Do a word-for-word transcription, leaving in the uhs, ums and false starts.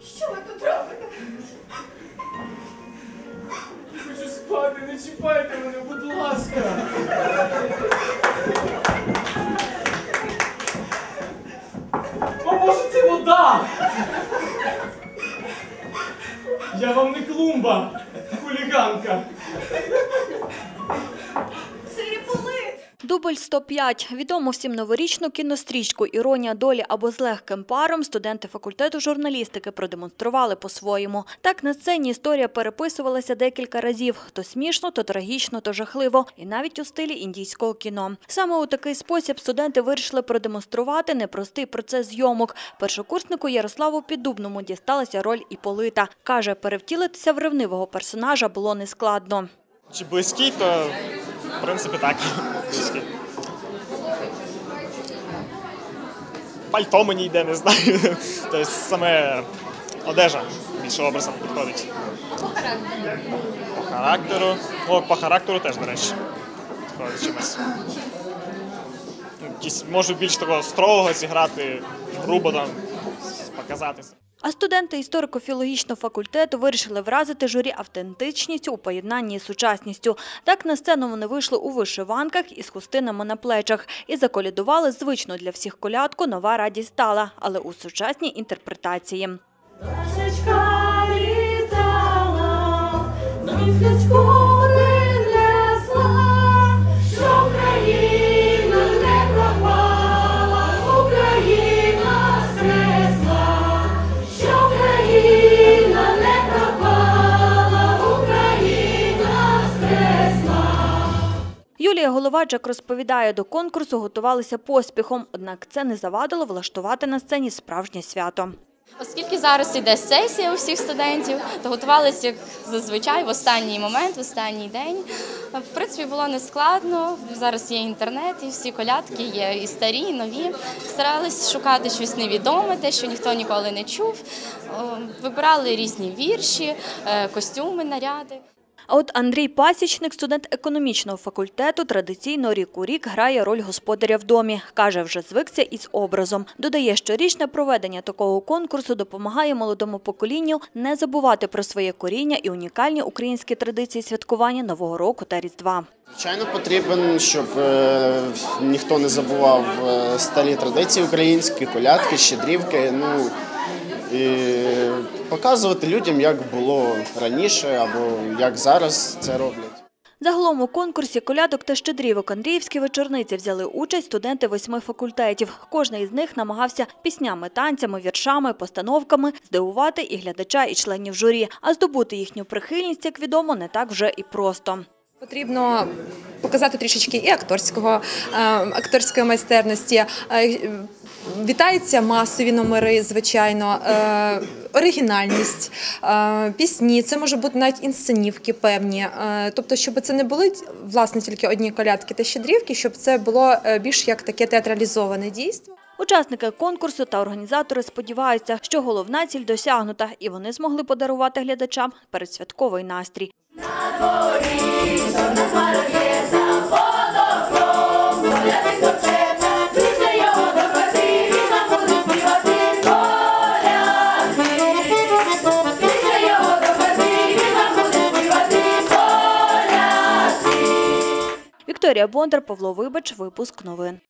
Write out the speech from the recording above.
Що ви тут робите? Хочу спати, не чіпайте мене, будь ласка. О, може, це вода? Я вам не клумба, хуліганка. Це Іпполит. Дубль сто п'ять. Відому всім новорічну кінострічку «Іронія долі» або «З легким паром» студенти факультету журналістики продемонстрували по-своєму. Так на сцені історія переписувалася декілька разів. То смішно, то трагічно, то жахливо. І навіть у стилі індійського кіно. Саме у такий спосіб студенти вирішили продемонструвати непростий процес зйомок. Першокурснику Ярославу Піддубному дісталася роль Іпполита. Каже, перевтілитися в ревнивого персонажа було нескладно. Чи близький, то в принципі так. Близький. Пальто мені йде, не знаю. Тобто саме одежа більше образом підходить. По характеру? По характеру. О, по характеру теж, до речі, підходить чимось. Якісь, можу більш такого строгого зіграти, грубо там, показатися. А студенти історико-філологічного факультету вирішили вразити журі автентичністю у поєднанні з сучасністю. Так на сцену вони вийшли у вишиванках із хустинами на плечах і заколядували звичну для всіх колядку «Нова радість стала», але у сучасній інтерпретації. Пташечка літала, місячку принесла, що Україна не пропала, Україна скресла, що Україна не пропала, Україна скресла. Юлія Головаджак розповідає, до конкурсу готувалися поспіхом, однак це не завадило влаштувати на сцені справжнє свято. Оскільки зараз йде сесія у всіх студентів, то готувалися, як зазвичай, в останній момент, в останній день. В принципі, було нескладно. Зараз є інтернет, і всі колядки є і старі, і нові. Старались шукати щось невідоме, те, що ніхто ніколи не чув. Вибирали різні вірші, костюми, наряди. А от Андрій Пасічник, студент економічного факультету, традиційно рік у рік грає роль господаря в домі. Каже, вже звикся із образом. Додає, щорічне проведення такого конкурсу допомагає молодому поколінню не забувати про своє коріння і унікальні українські традиції святкування Нового року та Різдва. Звичайно, потрібен, щоб е, ніхто не забував е, старі традиції українські, колядки, щедрівки. Ну, і показувати людям, як було раніше або як зараз це роблять. Загалом у конкурсі колядок та щедрівок «Андріївські вечорниці» взяли участь студенти восьми факультетів. Кожний із них намагався піснями, танцями, віршами, постановками здивувати і глядача, і членів журі. А здобути їхню прихильність, як відомо, не так вже і просто. Потрібно показати трішечки і акторського, акторської майстерності. Вітаються масові номери, звичайно, оригінальність, пісні, це може бути навіть інсценівки певні. Тобто, щоб це не були, власне, тільки одні колядки та щедрівки, щоб це було більш як таке театралізоване дійство. Учасники конкурсу та організатори сподіваються, що головна ціль досягнута, і вони змогли подарувати глядачам передсвятковий настрій. На дворі, зорна хмара б'ється, водохром, колядник торчеться, кличе його до хати, він нам буде співати колядки. Кличе його до хати, він нам буде співати колядки. Вікторія Бондар, Павло Вибач, випуск новин.